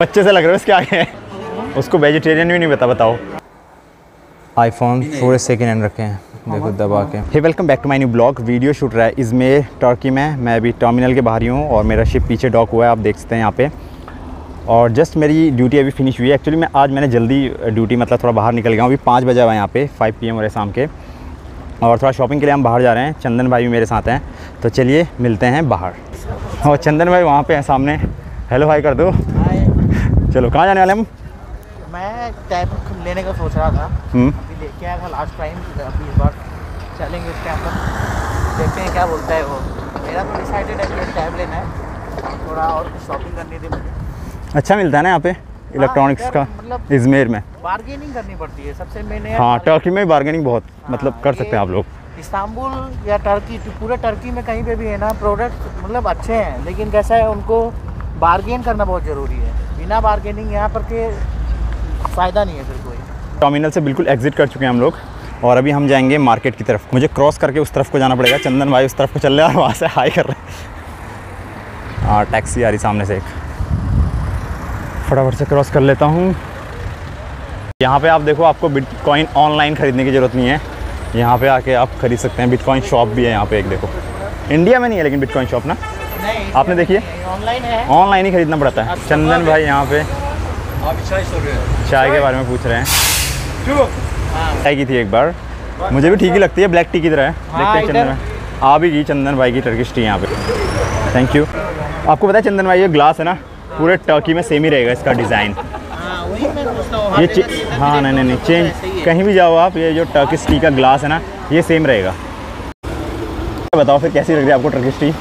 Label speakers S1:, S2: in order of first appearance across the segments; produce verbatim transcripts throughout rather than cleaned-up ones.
S1: बच्चे से लग रहे हो इसके आगे। उसको वेजिटेरियन भी नहीं पता, बताओ। आईफोन थोड़े सेकेंड हैंड रखे हैं, देखो दबा के। Hey welcome back to my new blog. Video shoot रहा है इज़मेर टर्की में। मैं अभी टर्मिनल के बाहर ही हूँ और मेरा शिप पीछे डॉक हुआ है, आप देख सकते हैं यहाँ पे। और जस्ट मेरी ड्यूटी अभी फिनिश हुई है। एक्चुअली मैं आज मैंने जल्दी ड्यूटी मतलब थोड़ा बाहर निकल गया हूँ। अभी पाँच बजे हुआ है यहाँ पे, फाइव पी एम हो रहे शाम के। और थोड़ा शॉपिंग के लिए हम बाहर जा रहे हैं। चंदन भाई भी मेरे साथ हैं, तो चलिए मिलते हैं बाहर। और चंदन भाई वहाँ पे हैं सामने। हेलो भाई कर दो। चलो कहाँ जाने वाले हम?
S2: मैं टैब लेने का सोच रहा था, अभी लेके आया था लास्ट टाइम। अभी इस बार चलेंगे इसके अंदर, देखते हैं क्या बोलता है वो। मेरा तो डिसाइडेड है कि टैब लेना है, थोड़ा और कुछ शॉपिंग करनी थी मुझे।
S1: अच्छा मिलता है ना यहाँ पे इलेक्ट्रॉनिक्स का,
S2: मतलब
S1: इज़मेर में
S2: बार्गेनिंग करनी पड़ती है सबसे मेन।
S1: हाँ, टर्की में बार्गेनिंग बहुत मतलब कर सकते हैं आप लोग।
S2: इस्तांबुल या टर्की, पूरे टर्की में कहीं पे भी है ना, प्रोडक्ट मतलब अच्छे हैं, लेकिन कैसा है उनको बार्गेन करना बहुत ज़रूरी है। बिना बार्गेनिंग यहाँ पर के फ़ायदा नहीं है फिर कोई।
S1: टर्मिनल से बिल्कुल एग्जिट कर चुके हैं हम लोग और अभी हम जाएंगे मार्केट की तरफ। मुझे क्रॉस करके उस तरफ को जाना पड़ेगा। चंदन भाई उस तरफ को चल रहे हैं और वहाँ से हाई कर रहे हैं। हाँ, टैक्सी आ रही सामने से एक, फटाफट से क्रॉस कर लेता हूँ। यहाँ पे आप देखो, आपको बिटकॉइन ऑनलाइन ख़रीदने की ज़रूरत नहीं है। यहाँ पे आके आप खरीद सकते हैं। बिटकॉइन शॉप भी है यहाँ पे एक, देखो। इंडिया में नहीं है लेकिन बिटकॉइन शॉप ना,
S2: नहीं
S1: आपने देखी है?
S2: ऑनलाइन है,
S1: ऑनलाइन ही खरीदना पड़ता है। चंदन भाई यहाँ पे चाय के बारे में पूछ रहे हैं। चाय की थी एक बार, मुझे भी ठीक ही लगती है, ब्लैक टी की तरह है। देखते हैं चंदन भाई आ भी गई। चंदन भाई की टर्किश टी यहाँ पे। Thank you. आपको पता है चंदन भाई, ये ग्लास है ना पूरे टर्की में सेम ही रहेगा इसका डिज़ाइन। ये हाँ नहीं नहीं नहीं चेंज, कहीं भी जाओ आप, ये जो टर्किश टी का ग्लास है ना ये सेम रहेगा। बताओ फिर कैसी लग रही है आपको Turkish tea?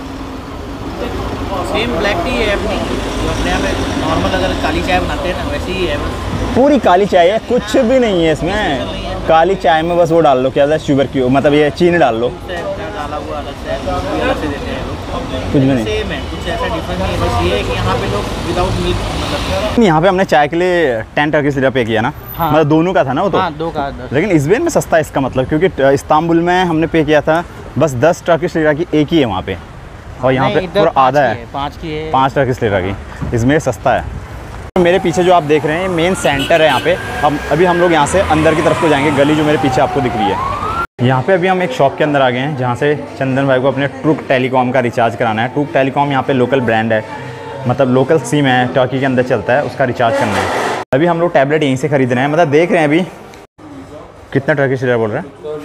S2: Same black tea है अपनी, जो अपने यहाँ पे नॉर्मल अगर काली चाय बनाते हैं ना वैसे ही है।
S1: पूरी काली चाय है, कुछ भी नहीं है इसमें। काली चाय में बस वो डाल लो, क्या शुगर की, मतलब ये चीनी डाल लो,
S2: डाला हुआ अलग से अलग से देते हैं लोग।
S1: कुछ भी नहीं,
S2: सेम है, कुछ ऐसा डिफरेंस नहीं है। बस ये है कि यहाँ पे लोग विदाउट मिल्क मतलब।
S1: यहाँ पे हमने चाय के लिए टेन टर्किश लिरा पे किया ना। हाँ। मतलब दोनों का था ना वो तो।
S2: हाँ, दो का।
S1: लेकिन इज़मेर में सस्ता है इसका मतलब, क्योंकि इस्तांबुल में हमने पे किया था बस दस टर्किश लिरा की एक ही है वहाँ पे, और यहाँ पे पूरा आधा है,
S2: पाँच की है,
S1: पाँच टर्किश लिरा की। इज़मेर सस्ता है। मेरे पीछे जो आप देख रहे हैं ये मेन सेंटर है यहाँ पे। हम अभी हम लोग यहाँ से अंदर की तरफ को जाएंगे, गली जो मेरे पीछे आपको दिख रही है। यहाँ पे अभी हम एक शॉप के अंदर आ गए हैं जहाँ से चंदन भाई को अपने ट्रूक टेलीकॉम का रिचार्ज कराना है। ट्रूक टेलीकॉम यहाँ पे लोकल ब्रांड है, मतलब लोकल सिम है, टर्की के अंदर चलता है, उसका रिचार्ज करना है। अभी हम लोग टैबलेट यहीं से खरीद रहे हैं, मतलब देख रहे हैं अभी कितना टर्किश लिरा बोल रहे हैं।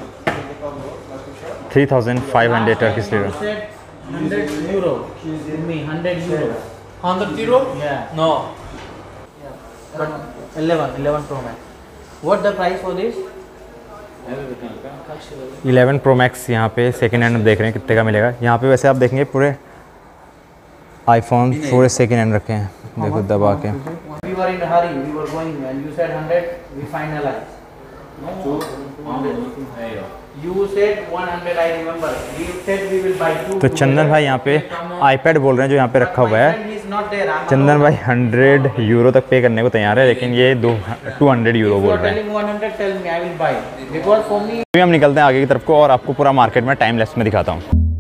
S1: Three thousand five hundred Turkish lira.
S2: Hundred euro, hundred euro, hundred euro, no, but eleven, eleven Pro Max. What the price for this?
S1: Eleven pro max यहाँ पे सेकेंड हैंड देख रहे हैं कितने का मिलेगा। यहाँ पे वैसे आप देखेंगे पूरे आईफोन थोड़े सेकेंड हैंड रखे हैं, देखो दबा के।
S2: We were in a hurry, we were going and you said hundred, we finalized. No, you said one hundred, I remember. We said we will buy two.
S1: तो चंदन भाई यहाँ पे आईपैड बोल रहे हैं जो यहाँ पे रखा हुआ है। चंदन भाई हंड्रेड यूरो तक पे करने को तैयार है, लेकिन ये दो टू हंड्रेड यूरो बोल रहे हैं। अभी हम निकलते हैं आगे की तरफ को और आपको पूरा मार्केट में टाइम लैप्स में दिखाता हूँ।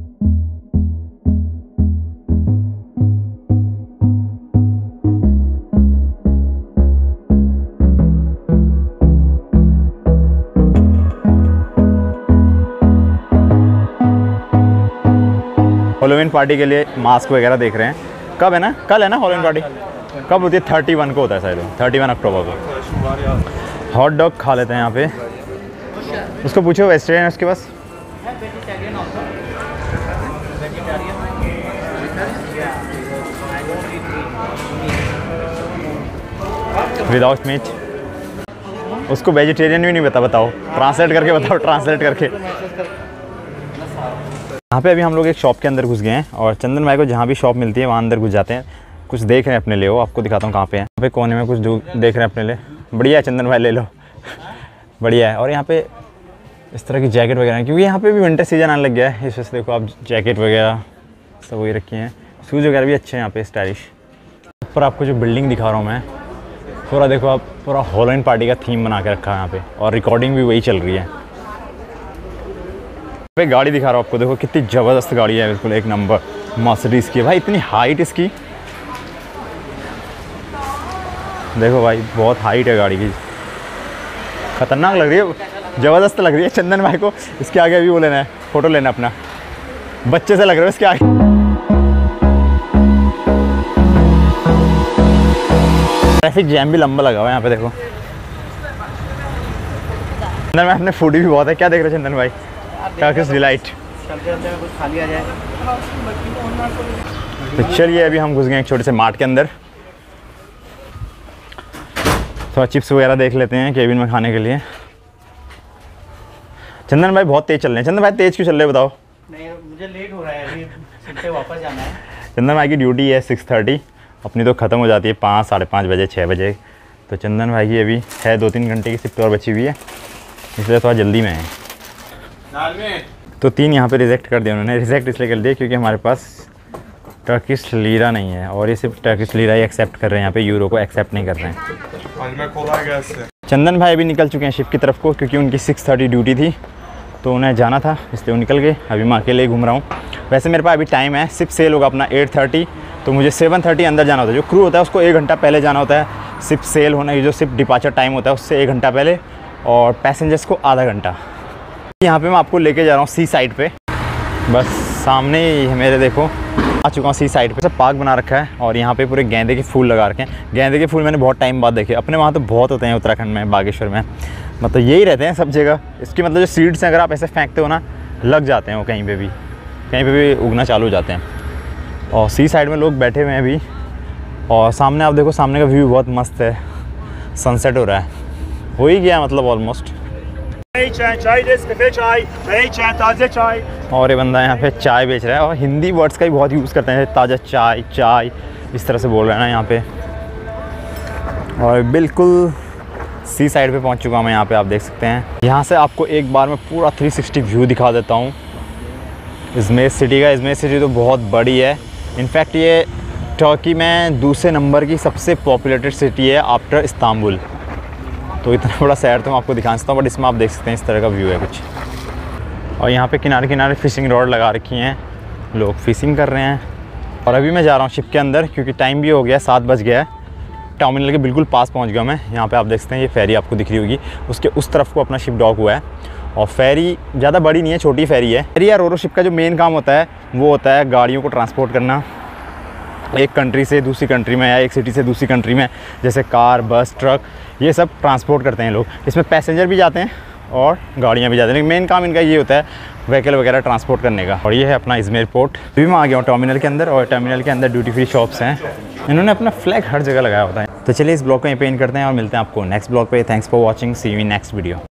S1: हैलोवीन पार्टी के लिए मास्क वगैरह देख रहे हैं। कब है ना, कल है ना हैलोवीन पार्टी? कब होती है? थर्टी वन को होता है शायद, थर्टी वन अक्टूबर को। हॉट डॉग खा लेते हैं यहाँ पे। उसको पूछो वेजिटेरियन उसके पास। Without meat. उसको वेजिटेरियन भी नहीं पता, बताओ ट्रांसलेट करके बताओ, ट्रांसलेट करके। यहाँ पे अभी हम लोग एक शॉप के अंदर घुस गए हैं और चंदन भाई को जहाँ भी शॉप मिलती है वहाँ अंदर घुस जाते हैं। कुछ देख रहे हैं अपने लिए, वो आपको दिखाता हूँ कहाँ पे है। यहाँ पे कोने में कुछ देख रहे हैं अपने लिए। बढ़िया है चंदन भाई, ले लो, बढ़िया है। और यहाँ पे इस तरह की जैकेट वगैरह, क्योंकि यहाँ पे भी विंटर सीजन आने लग गया है, इस वजह से देखो आप जैकेट वगैरह सब वही रखी हैं। शूज़ वगैरह भी अच्छे हैं यहाँ पे, स्टाइलिश। ऊपर आपको जो बिल्डिंग दिखा रहा हूँ मैं, पूरा देखो आप, पूरा हैलोवीन पार्टी का थीम बना के रखा है यहाँ पे, और रिकॉर्डिंग भी वही चल रही है। पे गाड़ी दिखा रहा हूँ आपको, देखो कितनी ज़बरदस्त गाड़ी है, बिल्कुल एक नंबर मर्सिडीज़ की है भाई। इतनी हाइट इसकी, देखो भाई बहुत हाइट है गाड़ी की, खतरनाक लग रही है, ज़बरदस्त लग रही है। चंदन भाई को इसके आगे भी वो लेना है, फ़ोटो लेना अपना, बच्चे से लग रहा है इसके आगे। ट्रैफिक जैम भी लंबा लगा हुआ है यहाँ पे देखो। चंदन भाई अपने फूडी भी बहुत है, क्या देख रहे हो चंदन भाई? Turkish delight.
S2: चलते चलते कुछ खा लिया जाए।
S1: तो चलिए अभी हम घुस गए एक छोटे से मार्ट के अंदर, थोड़ा चिप्स वगैरह देख लेते हैं केबिन में खाने के लिए। चंदन भाई बहुत तेज़ चल रहे हैं। चंदन भाई तेज़ क्यों चल रहे हैं बताओ?
S2: नहीं मुझे लेट हो रहा है, अभी शिफ्ट पे वापस जाना है।
S1: चंदन भाई की ड्यूटी है सिक्स थर्टी, अपनी तो ख़त्म हो जाती है पाँच साढ़े पाँच बजे छः बजे। तो चंदन भाई की अभी है दो तीन घंटे की शिफ्ट और बची हुई है, इसलिए थोड़ा जल्दी में है। तो तीन यहाँ पे रिजेक्ट कर दिया उन्होंने। रिजेक्ट इसलिए कर दिया क्योंकि हमारे पास टर्किश लीरा नहीं है, और ये सिर्फ टर्किश लीरा ही एक्सेप्ट कर रहे हैं यहाँ पे, यूरो को एक्सेप्ट नहीं कर रहे हैं। चंदन भाई अभी निकल चुके हैं शिफ्ट की तरफ को, क्योंकि उनकी सिक्स थर्टी ड्यूटी थी तो उन्हें जाना था, इसलिए वो निकल गए। अभी मैं अकेले ही घूम रहा हूँ। वैसे मेरे पास अभी टाइम है, शिफ्ट सेल होगा अपना एट थर्टी, तो मुझे सेवन थर्टी अंदर जाना होता है। जो क्रू होता है उसको एक घंटा पहले जाना होता है, शिफ्ट सेल होने की जो शिफ्ट डिपार्चर टाइम होता है उससे एक घंटा पहले, और पैसेंजर्स को आधा घंटा। यहाँ पे मैं आपको लेके जा रहा हूँ सी साइड पे, बस सामने ही है मेरे, देखो आ चुका हूँ सी साइड पे। सब पार्क बना रखा है और यहाँ पे पूरे गेंदे के फूल लगा रखे हैं। गेंदे के फूल मैंने बहुत टाइम बाद देखे, अपने वहाँ तो बहुत होते हैं उत्तराखंड में, बागेश्वर में, मतलब यही रहते हैं सब जगह। इसकी मतलब जो सीड्स हैं अगर आप ऐसे फेंकते हो ना, लग जाते हैं वो कहीं पे भी, कहीं पे भी उगना चालू हो जाते हैं। और सी साइड में लोग बैठे हुए हैं अभी, और सामने आप देखो, सामने का व्यू बहुत मस्त है, सनसेट हो रहा है, हो ही गया मतलब ऑलमोस्ट।
S3: चाय चाय चाय चाय ताज़ा चाय।
S1: और ये बंदा यहाँ पे चाय बेच रहा है, और हिंदी वर्ड्स का भी बहुत यूज़ करते हैं, ताज़ा चाय, चाय इस तरह से बोल रहे हैं ना यहाँ पे। और बिल्कुल सी साइड पे पहुँच चुका हूँ मैं, यहाँ पे आप देख सकते हैं। यहाँ से आपको एक बार मैं पूरा थ्री सिक्सटी व्यू दिखा देता हूँ इज़मिर सिटी का। इज़मिर सिटी तो बहुत बड़ी है, इनफैक्ट ये टर्की में दूसरे नंबर की सबसे पॉपुलेटेड सिटी है आफ्टर इस्तांबुल। तो इतना बड़ा शहर तो मैं आपको दिखा सकता हूँ, बट इसमें आप देख सकते हैं इस तरह का व्यू है कुछ। और यहाँ पे किनारे किनारे फ़िशिंग रॉड लगा रखी हैं, लोग फ़िशिंग कर रहे हैं। और अभी मैं जा रहा हूँ शिप के अंदर, क्योंकि टाइम भी हो गया, सात बज गया है। टर्मिनल के बिल्कुल पास पहुँच गया मैं। यहाँ पे आप देख सकते हैं ये फेरी आपको दिख रही होगी, उसके उस तरफ को अपना शिप डॉक हुआ है। और फेरी ज़्यादा बड़ी नहीं है, छोटी फेरी है। फेरी या रोरो शिप का जो मेन काम होता है वो होता है गाड़ियों को ट्रांसपोर्ट करना, एक कंट्री से दूसरी कंट्री में या एक सिटी से दूसरी कंट्री में, जैसे कार, बस, ट्रक, ये सब ट्रांसपोर्ट करते हैं लोग। इसमें पैसेंजर भी जाते हैं और गाड़ियाँ भी जाती हैं, लेकिन मेन काम इनका ये होता है व्हीकल वगैरह ट्रांसपोर्ट करने का। और ये है अपना इज़मिर पोर्ट। अभी मैं आ गया हूँ टर्मिनल के अंदर, और टर्मिनल के अंदर ड्यूटी फ्री शॉप्स हैं। इन्होंने अपना फ्लैग हर जगह लगाया होता है। तो चलिए इस ब्लॉग को यहीं पे एंड करते हैं और मिलते हैं आपको नेक्स्ट ब्लॉग पे। Thanks for watching, see you in next video.